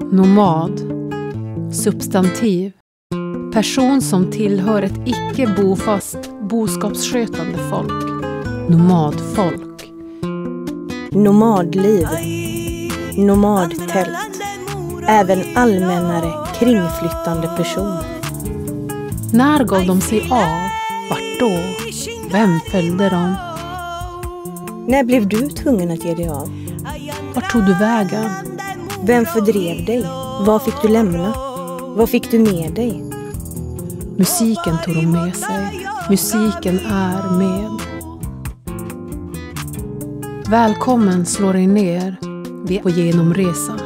Nomad. Substantiv. Person som tillhör ett icke-bofast boskapsskötande folk. Nomadfolk. Nomadliv. Nomadtält. Även allmännare kringflyttande person. När gav de sig av? Vart då? Vem följde dem? När blev du tvungen att ge dig av? Vart tog du vägen? Vem fördrev dig? Vad fick du lämna? Vad fick du med dig? Musiken tog de med sig. Musiken är med. Välkommen slår dig ner på genomresa.